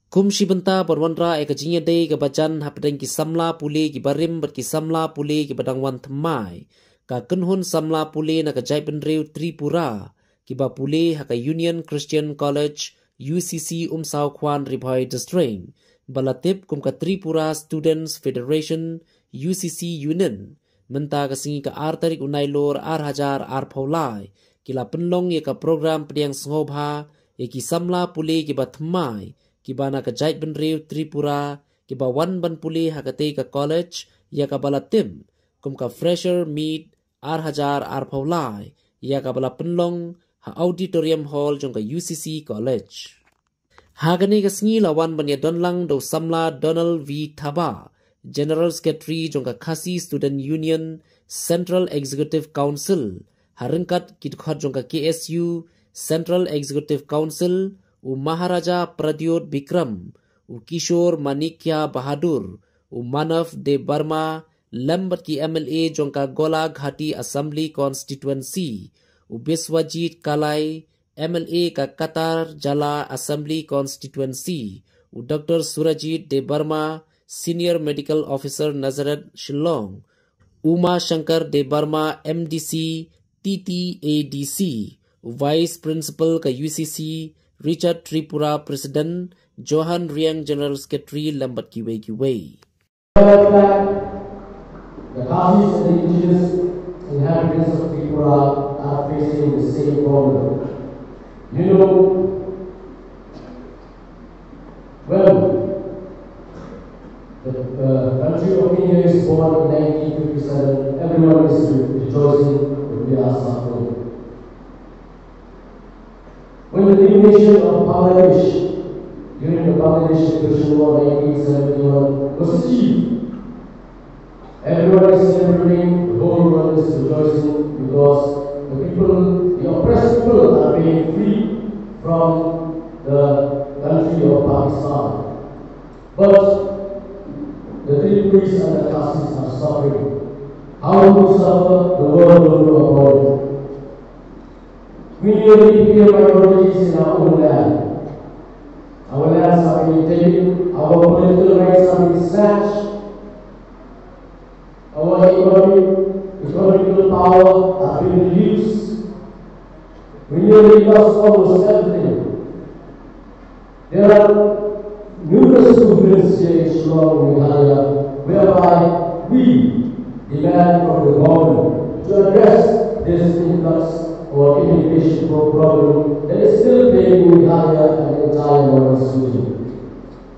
Kumshi benta berwanra ekajinya day ke bacan hapadang ki samla puli ki barim ber ki samla puli ki badangwan themai ka kenhun samla puli na ka jai benreu Tripura ki ba puli haka Union Christian College UCC Sao Kwan Ribhai District balatip kum ka Tripura Students Federation UCC Union menta ka singi ka tarik unai lor hajar paulai kila penlong ye ka program pediang sngobha ye ki samla puli ki ba themai kibana ka jait benreu Tripura kiba wan ban puli hakate ka college ya ka bala tim kum ka fresher meet hajar paulai ya ka bala penlong ha auditorium hall jong ka UCC college hagani ka sngi lawan ban ya donlang do samla Donald V Thaba General Secretary jong ka Khasi Student Union Central Executive Council haringkat kidkhat jong ka KSU Central Executive Council u Maharaja Pradyot Bikram, u Kishore Manikya Bahadur, u Manav De Barma, lambat ki MLA jongka Gola Ghati Assembly Constituency, u Biswajit Kalai, MLA ka Qatar Jala Assembly Constituency, u Dr. Surajit De Barma, Senior Medical Officer Nazareth Shillong, Uma Shankar De Barma, MDC, TTADC, u Vice Principal ka UCC, Richard Tripura President, Johan Riang General Secretary lambat kiway. The Khasis and the indigenous inhabitants of Tripura are facing the same problem. You know, well, the country of India is born in 1957. Everyone is rejoicing when we are suffering. When the elimination of Bangladesh during the Bangladesh Liberation War 1971 was achieved, everyone is celebrating, the whole world is rejoicing because the oppressed people are being freed from the country of Pakistan. But the Tripuris and the Khasis are suffering. How to suffer, the world will know about it. We nearly became minorities in our own land. Our lands are being taken, our political rights are being snatched, our economical power are being reduced. We nearly lost almost everything. There are numerous movements here in Shillong, Meghalaya, whereby we demand from the government to address this influx or immigration problem that is still plaguing Meghalaya and the entire Northern region.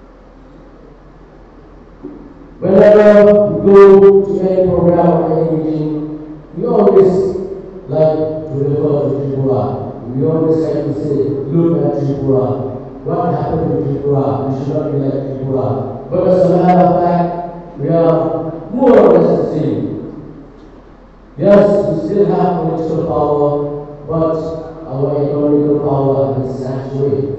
Whenever we go to any program or any meeting, we always like to refer to Tripura. We always like to say, look at Tripura. What happened to Tripura? We should not be like Tripura. But as a matter of fact, we are more or less the same. Yes, we still have political power, but our economical power has snatched away.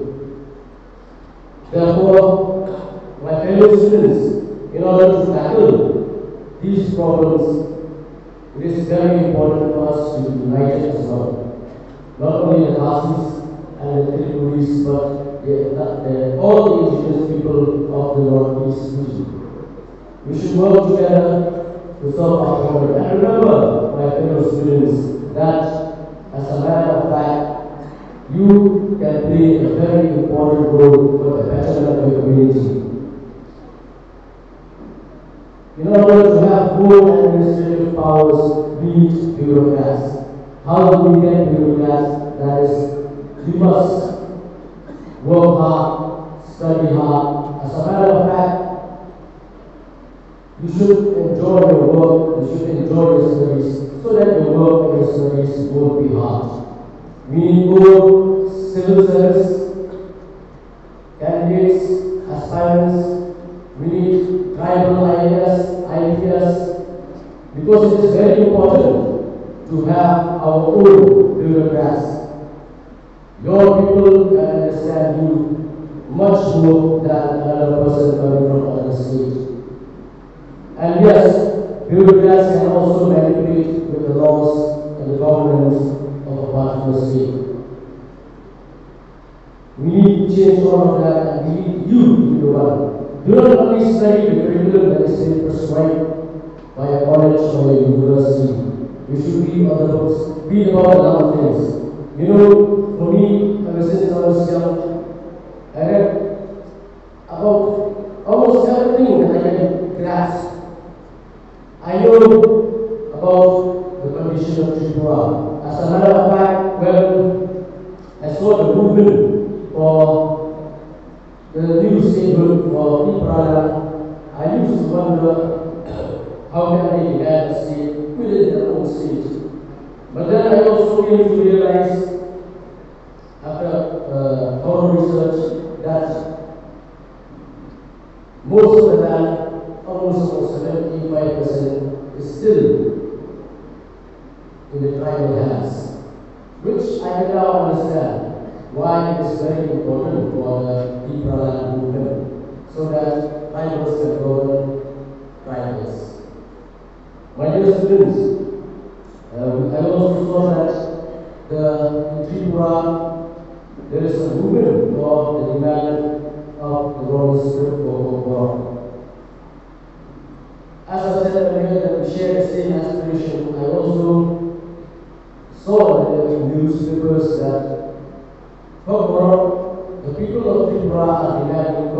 Therefore, my fellow students, in order to tackle these problems, it is very important for us to unite as well. Not only the Khasis and the Tripuris, but all the indigenous people of the Northeast region. We should work together to solve our problem. And remember, my fellow students, that as a matter of fact, you can play a very important role for the betterment of your community. In order to have full administrative powers, we need bureaucrats. How do we get bureaucrats? That is, we must work hard, study hard. As a matter of fact, you should enjoy your work, you should enjoy your studies, so that your work and your studies won't be hard. We need more civil service candidates, aspirants. We need tribal IPS, because it is very important to have our own bureaucrats. Your people can understand you much more than another person coming from another state. And yes, bureaucrats can also manipulate with the laws and the governance of a particular state. We need need change all of that, and we need you to be the one. Do not only study the curriculum that is prescribed by a college or a university. You should read other books, read about other things. You know, for me, ever since I was young, I read about almost everything that I can grasp. I know about the condition of Tripura. As a matter of fact, when I saw the movement for the new statehood for Tripura, I used to wonder how can they have a state within their own state. But then I also came to realize, after thorough research, that most of the land, almost 75%, is still in the tribal hands, which I can now understand why it is very important for the Tripura land movement, so that tribals can govern tribals. My dear students, I also saw that in Tripura there is a movement for the development of the Roman script for God. As I said earlier, that we share the same aspiration, I also saw in the newspapers that the people of Tripura are demanding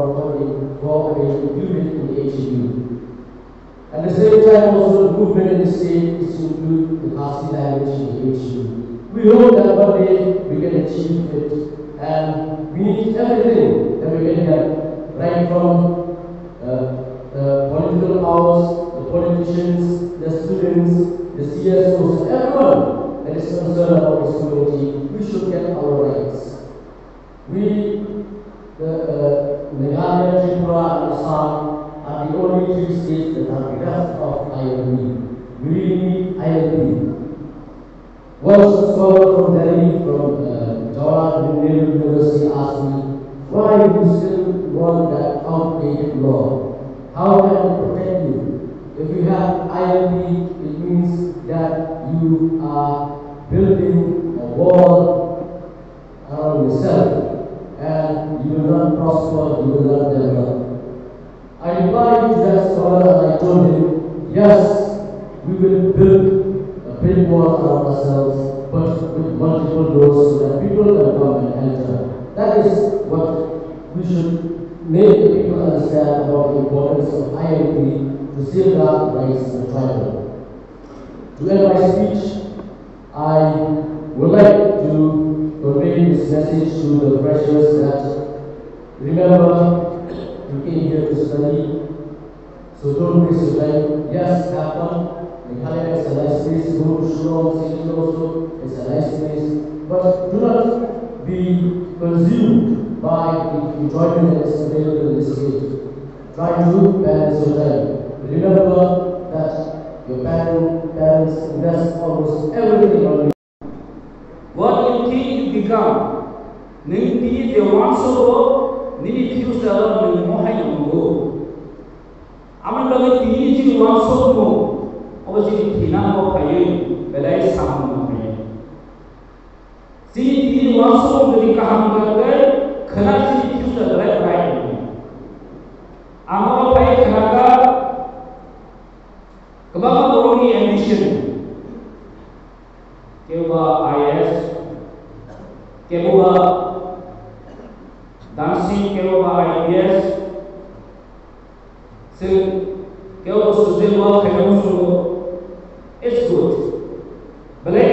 for a unit in the HEU. At the same time, also the movement in the state is to include the Khasi language in the HEU. We hope that one day we can achieve it, and we need everything that we can get, right from the political powers, the politicians, the students, the CSOs, everyone that is concerned about this community. We should get our rights. We, the Meghalaya, Tripura, and Assam, are the only three states that are bereft of ILP. We really need ILP. One scholar from Delhi, from Jawaharlal Nehru University, asked me, why do you still want that outdated law? How can it protect you? If you have ILP, it means that you are building a wall around yourself, and you will not prosper, you will not develop. I replied to that scholar and I told him, yes, we will build a brick wall around ourselves, but with multiple doors so that people can come and enter. That is what we should make the people understand about the importance of ILP to safeguard rights of the tribal. To end my speech, I would like to convey this message to the freshers that remember, you came here to study, so don't waste your time. Yes, have fun. Meghalaya is a nice place. Go to Shillong City also, it's a nice place. But do not be consumed by the enjoyment that is available in this state. Try to balance your time. Remember that your parents invest almost everything on you. What you think you become, Nindi the one so Nini future of the Mohayamo. I'm not going to use you one so more. Obviously, Tina of Payu, but I sound of me. See, the one so the Kaham, cannot see future right. I'm all by Kanaka, Kabaka only ambition. Kewa IS, Kewa dancing kewa IPS, so kewa sustainable kewa it's good. Balai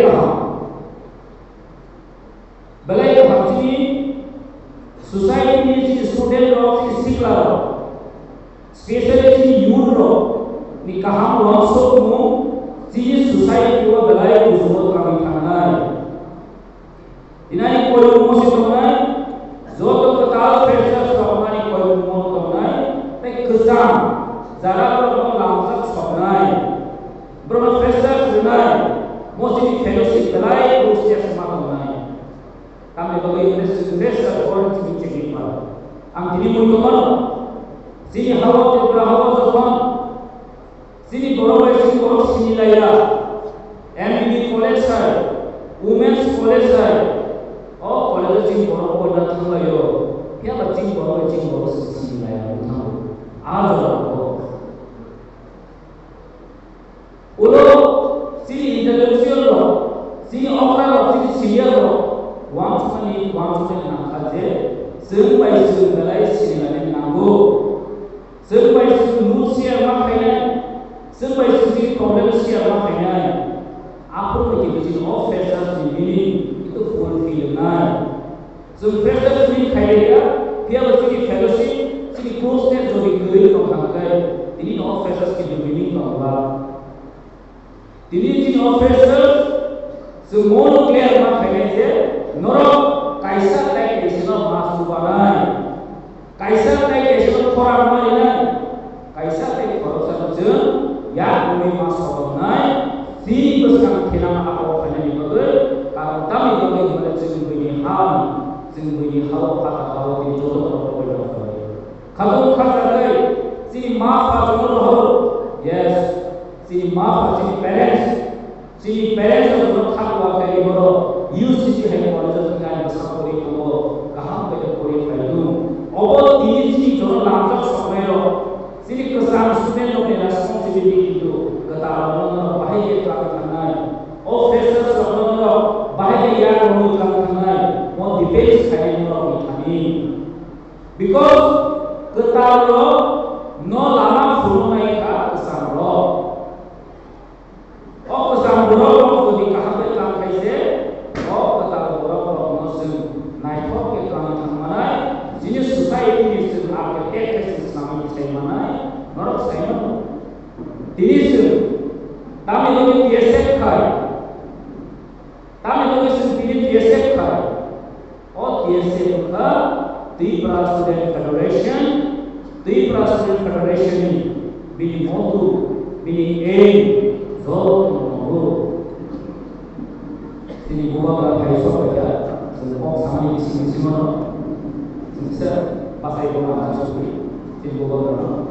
kaham society is student of sikla, especially youth of ni kaham also mo si society wa balai usmo kami kanai. Inai koi mo se kanai. जो तो कतार freshers का हमारी कोई मोड़ तो नहीं, लेकिन किसान ज़रा पर वो लामसक सपनाए, ब्रह्म फ्रेशर्स नहीं, मोस्टली फेलोशिप दलाई उससे समाप्त नहीं, हमें तो ये फ्रेशर और चीज़ें नहीं मालूम, हम दिल्ली मुल्क में, सिनी हवा के बड़ा हवा तो कौन, सिनी बड़ों सिनी लाया, MBB कॉलेज है, वुमेन्स कॉलेज है, और college jing boro ko na thang la yo pia ba jing boro si la ya na a jo ko ulo si intellectual lo si okra lo si senior lo wang chani na khaje sung bai sung dalai si la ni nango sung bai sung nu sia ma khaina sung bai sung problem sia ma khaina apa yang kita of freshers ni meaning itu fulfill nai so freshers ni khairega dia mesti fellowship sini course ne jo degree ko khangkai ini of freshers ki meaning ko ba ini of freshers so more clear ma khaine je noro kaisa tai kesino masu banai kaisa tai kesino thora banai kaisa tai khorosa je ya bumi masu banai si besar kena apa kena dibagai kalau kami bagai pada sendiri ham sendiri hawa kata hawa ini jodoh apa benda kalau kata si maaf jodoh yes si maaf si parents jodoh hawa kali boro use si hai college dengan besar kori kamu kaham kaya kori kayu obat ini si jodoh langsung sampai si kesan student of responsibility itu ketahuan bahaya kelangkaan officer sebenarnya bahaya yang kelangkaan mau dibeli sekali orang ini because ketahuan no lama furu naik ke kesan lo kesan lo kalau dikaham kelangkaan se ketahuan lo masih naik ke kelangkaan mana jenis society ini sudah architect Islam ini mana norok saya Dinis kami logi TSF kai kami logi sendiri TSF kai और TSF का Tripura Student Federation bini motu bini aim zon ini buat apa yang saya baca sebab sama ini sini semua bisa pakai bukan sesuatu ini buat